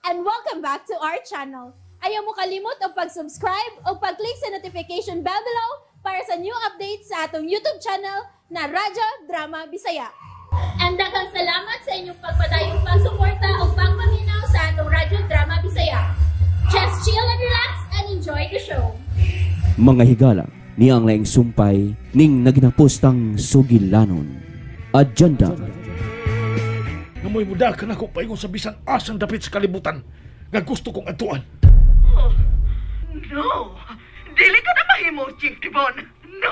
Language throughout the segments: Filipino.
and welcome back to our channel. Ayaw mo kalimot o pag-subscribe o pag-click sa notification bell below para sa new updates sa atong YouTube channel na Radyo Drama Bisaya. And daghang salamat sa inyong pagpadayong pagsuporta o pagpaminaw sa atong Radyo Drama Bisaya. Just chill and relax and enjoy the show. Mga higala, niyang laing sumpay ning naginapostang sugilanon. Agenda. Namoy muda ka na ko paingon sa bisan asang dapit sa kalibutan nga gusto kong atuan. Oh, no! Dili ka na mahimo, Chief Devon! No!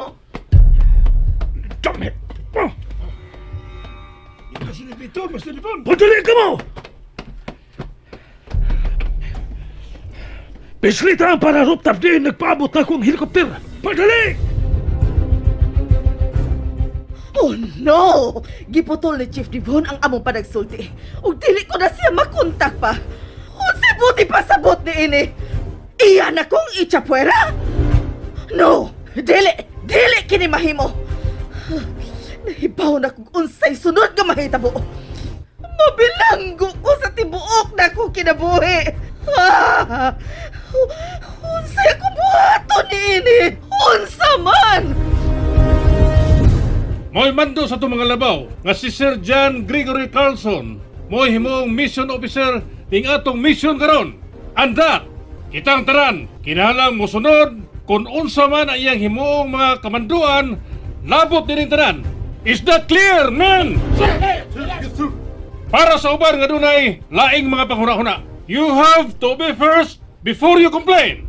Damn it! Oh. Ika sinipito, Mr. Devon! Padali ka mo! Pislita para rooftop din, nagpaabot na akong helikopter! Padali! Oh no! Giputol ni Chief Devon ang among panagsulti. Ug dili ko na siya makontak pa. Unsa buti pa sabot ni ini? Iyan akong ichapuera? No! Dili! Dili kini mahimo! Nahibaw na kung unsay sunod nga mahitabo. Mabilanggo ko sa tibuok na ko kinabuhi. Unsay ako buhato ni ini? Unsa man! Mo'y mando sa itong mga labaw nga si Sir John Gregory Carlson mo'y himong mission officer ting atong mission karon. Anda, kitang taran, kinahanglan mo sunod kung unsa man ang iyang himong mga kamanduan, labot din tanan. Is that clear, man? Para sa uban nga dunay laing mga panghuna-huna, you have to be first before you complain.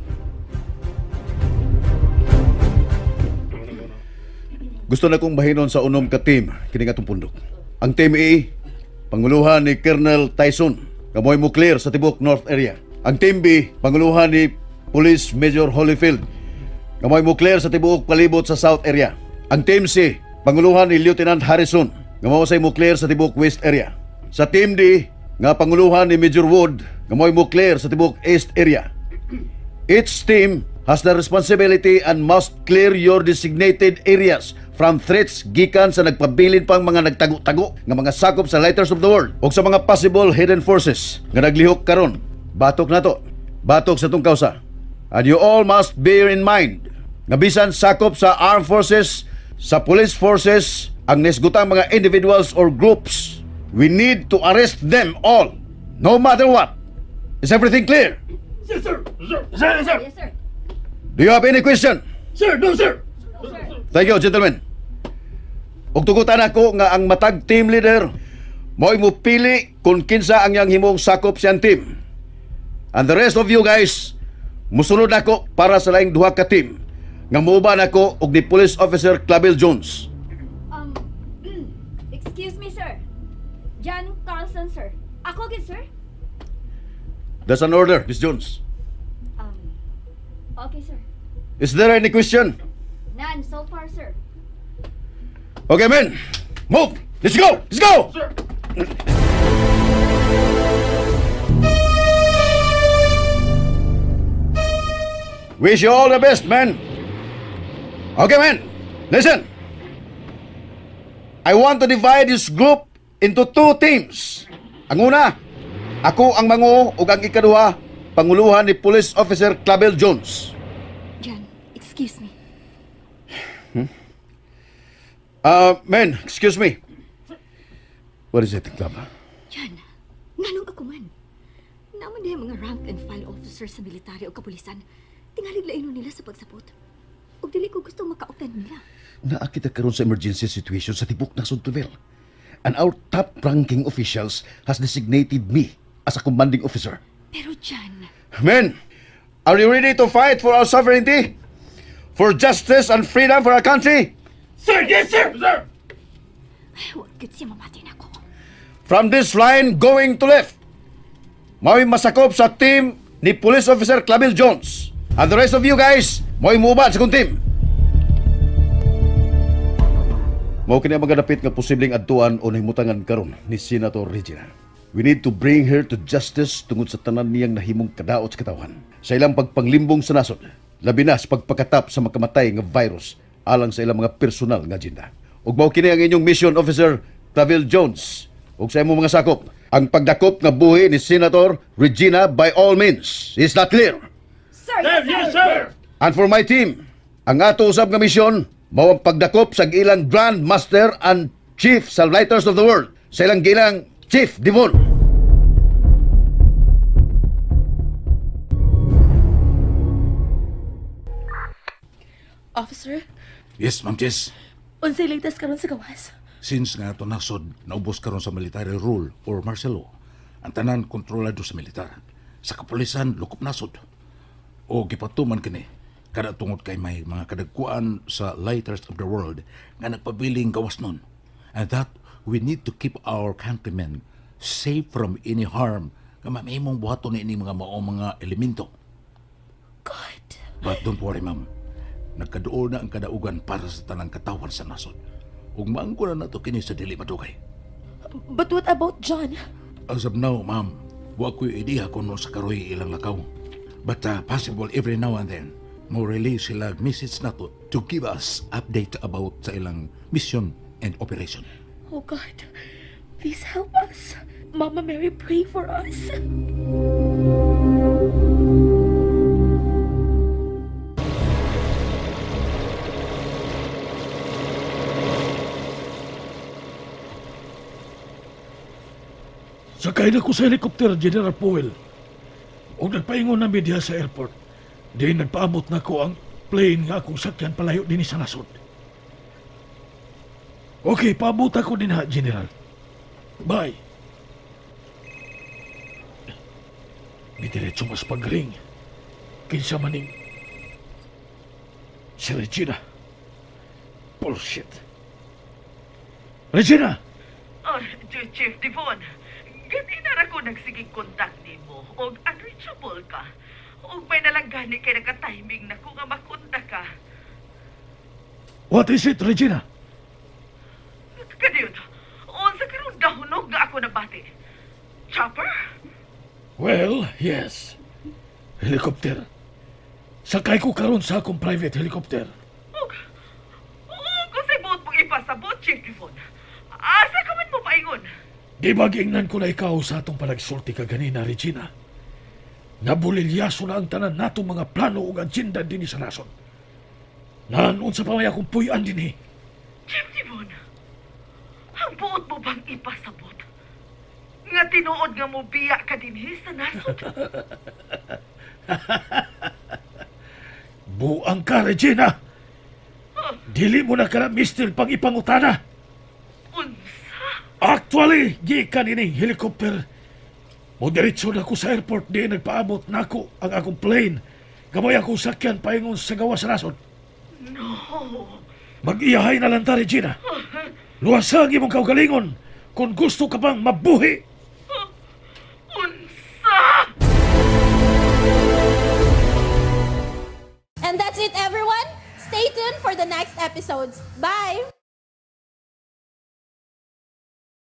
Gusto na kong bahinon sa unom ka team kining atong pundok. Ang team A, panguluhan ni Colonel Tyson, kamoy mo clear sa tibok North area. Ang team B, panguluhan ni Police Major Holyfield, kamoy mo clear sa tibok palibot sa South area. Ang team C, panguluhan ni Lieutenant Harrison, kamoy mo clear sa tibok West area. Sa team D, nga panguluhan ni Major Wood, kamoy mo clear sa tibok East area. Each team has the responsibility and must clear your designated areas from threats gikan sa nagpabilin pang mga nagtago-tago nga mga sakop sa Lighters of the World o sa mga possible hidden forces nga naglihok karon. Batok na to. Batok sa tong kausa. And you all must bear in mind nga bisan sakop sa armed forces, sa police forces, ang nesgutang mga individuals or groups, we need to arrest them all, no matter what. Is everything clear? Yes, sir! Sir! Sir! Yes, sir. Do you have any question? Sir! No, sir! Thank you, gentlemen. Ug tugutan ako nga ang matag team leader mo'y mupili kung kinsa ang yang himong sakop siyang team. And the rest of you guys, musunod ako para sa laing duha ka team nga muuban ako og ni Police Officer Clavel Jones. Excuse me, sir. John Carlson, sir. Ako gid, sir. That's an order, Miss Jones. Okay, sir. Is there any question? None so far, sir. Okay, men. Move. Let's go. Let's go. Sir! Wish you all the best, man. Okay, men. Listen. I want to divide this group into two teams. Ang una, ako ang manguo ug ang ikaduha, panguluhan ni Police Officer Clavel Jones. John, excuse me. Men, excuse me. What is it, Clava? Yan, nganong ako man. Naman din mga rank and file officers sa military o kapulisan, tingalig laino nila sa pagsapot. O dili ko gusto maka-offend nila. Naakita karon sa emergency situation sa tibok ng Suntuvel. And our top-ranking officials has designated me as a commanding officer. Pero John... Men, are you ready to fight for our sovereignty? For justice and freedom for our country? Sir! Yes, sir! Sir! Huwag gid siya mamatin ako. From this line going to left, may masakop sa team ni Police Officer Clavel Jones. And the rest of you guys, may muubad sa kong team. Mao kini ang mga dapit nga posibleng adtuan o nahimutangan karon ni Senator Regina. We need to bring her to justice tungod sa tanan niyang nahimong kadaot sa katawan. Sa ilang pagpanglimbong sa nasod, labi na sa pagpakatap sa makamatay nga virus alang sa ilang mga personal nga agenda. Ug mao kini ang inyong mission officer Clavel Jones ug sa imong mga sakop. ang pagdakop nga buhi ni Senator Regina by all means. Is that clear? Sir, yes, sir! And for my team, ang ato usab nga misyon mao ang pagdakop sa ilang Grand Master and Chief sa Lighters of the World, sa ilang gilang Chief Devon. Officer, Yes, Ma'am Jess. unsay latest karon sa gawas? Since nga ito nasod, naubos karon sa military rule or martial law, ang tanan kontrolado sa militar. Sa kapulisan, lukop nasod. O gipatuman kini, kada tungod kay may mga kadagkuan sa Lighters of the World nga nagpabiling gawas nun. And that we need to keep our countrymen safe from any harm nga mamimong buhaton ni ini mga maong mga elemento. God. But don't worry, ma'am. Nagkaduol na ang kadaugan para sa tanang katawan sa nasod. Ug maangko na nato kini sa dili madugay. But what about John? As of now, ma'am, wa ko'y ideya kung no sa karoy ilang lakaw. But possible every now and then, mo release sila message nato to give us update about sa ilang mission and operation. Oh God, please help us. Mama Mary, pray for us. Sakay na ko sa helicopter, General Powell. O nagpaingon na media sa airport. Di nagpaabot na ko ang plane nga akong sakyan palayo din sa nasod. Okay, paabot ako din ha, General. Bye. May diretso mas pagring. Kinsa maning si Regina. Bullshit. Regina! Oh, Chief Devon, gani na ra ko nagsigig kontak nimo og unreachable ka. Og may nalanggani kay naka-timing na ko nga makontak ka. What is it, Regina? Kadiyot, unsa karon dahunog nga ako nabati? Chopper? Well, yes. Helicopter. Sakay ko karon sa akong private helicopter. Kung sa buot mong ipasabot, Chief Devon, asa ka man mo paingon? Di ba giingnan ko na ikaw sa atong panagsulti ka ganina, Regina? Nabulilyaso na ang tanan natong mga plano ug agenda din sa nason. Nanon sa pamaya kong puyan din Chief Devon, ang buot mo bang ipasabot? Nga tinuod nga mo biya ka din sa nasod? Buang ka, Regina! Dili mo na ka na mistil pang ipangutana. Unsa? Actually, gikan ining helicopter. Moderitso na ko sa airport di nagpaabot na ako ang akong plane. Gamay akong sakyan paingon sa gawa sa nasod. No. Mag-iyahay na lang ta, Regina. Luwasang imong kaugalingon kung gusto ka bang mabuhi. Unsa? And that's it, everyone. Stay tuned for the next episodes. Bye!